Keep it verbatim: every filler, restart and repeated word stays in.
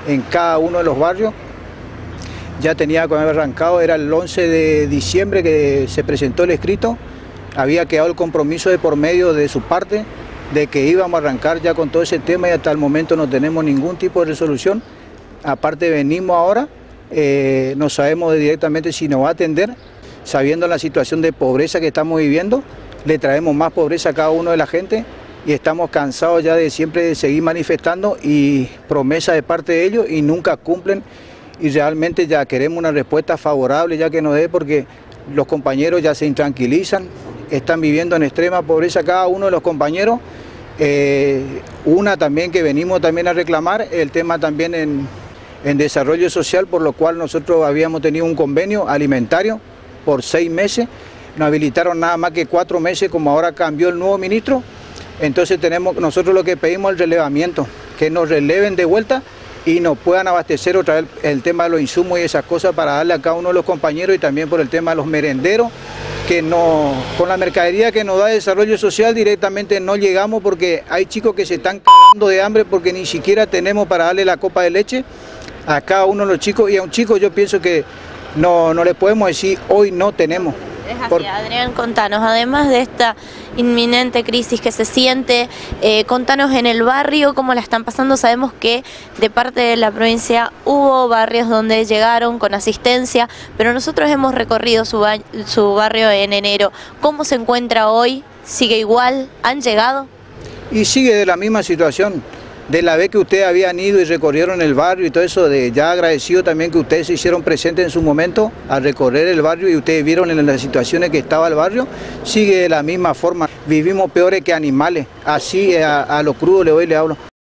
en cada uno de los barrios. Ya tenía que haber arrancado, era el once de diciembre que se presentó el escrito, había quedado el compromiso de por medio de su parte de que íbamos a arrancar ya con todo ese tema y hasta el momento no tenemos ningún tipo de resolución. Aparte venimos ahora, eh, no sabemos directamente si nos va a atender, sabiendo la situación de pobreza que estamos viviendo, le traemos más pobreza a cada uno de la gente y estamos cansados ya de siempre seguir manifestando y promesas de parte de ellos y nunca cumplen. Y realmente ya queremos una respuesta favorable ya que nos dé, porque los compañeros ya se intranquilizan, están viviendo en extrema pobreza cada uno de los compañeros. Eh, una también que venimos también a reclamar, el tema también en, en desarrollo social, por lo cual nosotros habíamos tenido un convenio alimentario por seis meses, nos habilitaron nada más que cuatro meses, como ahora cambió el nuevo ministro, entonces tenemos nosotros lo que pedimos es el relevamiento, que nos releven de vuelta y nos puedan abastecer otra vez el tema de los insumos y esas cosas para darle a cada uno de los compañeros, y también por el tema de los merenderos, que no, con la mercadería que nos da desarrollo social directamente no llegamos, porque hay chicos que se están cagando de hambre porque ni siquiera tenemos para darle la copa de leche a cada uno de los chicos, y a un chico yo pienso que no, no le podemos decir hoy no tenemos. Es así, Por... Adrián, contanos, además de esta inminente crisis que se siente, eh, contanos en el barrio cómo la están pasando. Sabemos que de parte de la provincia hubo barrios donde llegaron con asistencia, pero nosotros hemos recorrido su, ba su barrio en enero. ¿Cómo se encuentra hoy? ¿Sigue igual? ¿Han llegado? Y sigue de la misma situación. De la vez que ustedes habían ido y recorrieron el barrio y todo eso, de ya agradecido también que ustedes se hicieron presentes en su momento a recorrer el barrio y ustedes vieron en las situaciones que estaba el barrio, sigue de la misma forma. Vivimos peores que animales, así a, a lo crudo le doy le hablo.